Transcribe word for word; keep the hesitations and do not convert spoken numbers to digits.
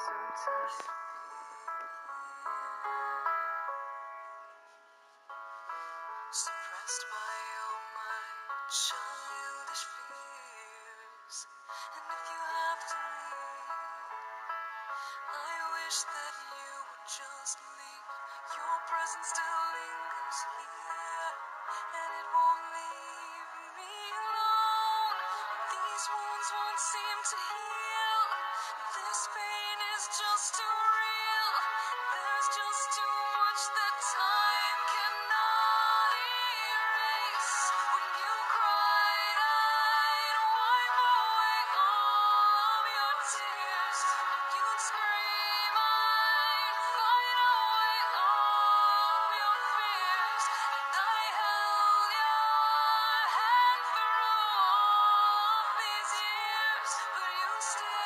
so tough. Suppressed by all my childish fears, and if you have to leave, I wish that you would just leave. Your presence still lingers here, and it won't leave me alone. These wounds won't seem to heal. This pain is just too real. There's just too much that time cannot erase. When you cried, I'd wipe away all of your tears. When you'd scream, I'd fight away all of your fears. And I held your hand through all these years, but you still